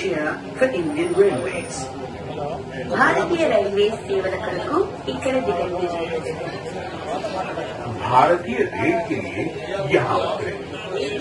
Asia for Indian Railways. భారతీయ railway సేవల కొరకు ఇక్కడ దిగండి. भारतीय रेल के लिए यहाँ उतरे।